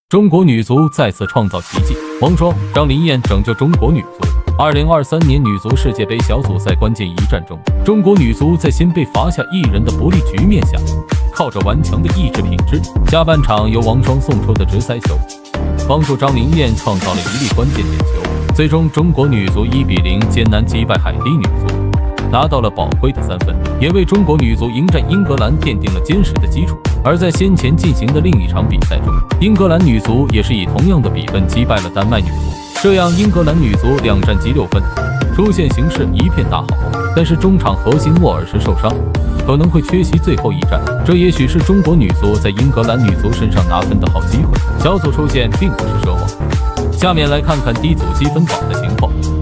中国女足再次创造奇迹，王霜、张琳艳拯救中国女足。2023年女足世界杯小组赛关键一战中，中国女足在新被罚下1人的不利局面下，靠着顽强的意志品质，下半场由王霜送出的直塞球，帮助张琳艳创造了一粒关键点球。最终，中国女足1比0艰难击败海地女足，拿到了宝贵的3分，也为中国女足迎战英格兰奠定了坚实的基础。而在先前进行的另一场比赛中，英格兰女足也是以同样的比分击败了丹麦女足，这样英格兰女足2战积6分，出线形势一片大好。但是中场核心沃尔什受伤，可能会缺席最后一战，这也许是中国女足在英格兰女足身上拿分的好机会。小组出线并不是奢望。下面来看看 D 组积分榜的情况。